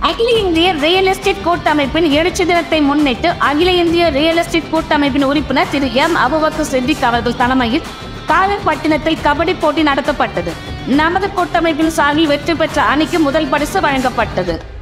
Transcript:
அகில இந்திய real estate கூட்டமைப்பின் எழுச்சி தினத்தை முன்னிட்டு அகில இந்திய ரியல் எஸ்டேட் கூட்டமைப்பின் உறுப்பினர் திரு எம் அபுபக்கர் சித்திக் அவர்கள் தலைமையில் காவேரிப்பட்டினத்தில் கபடி போட்டி நடத்தப்பட்டது. நமது கூட்டமைப்பின் சார்பில் வெற்றி பெற்ற அணிக்கு முதல் பரிசு வழங்கப்பட்டது.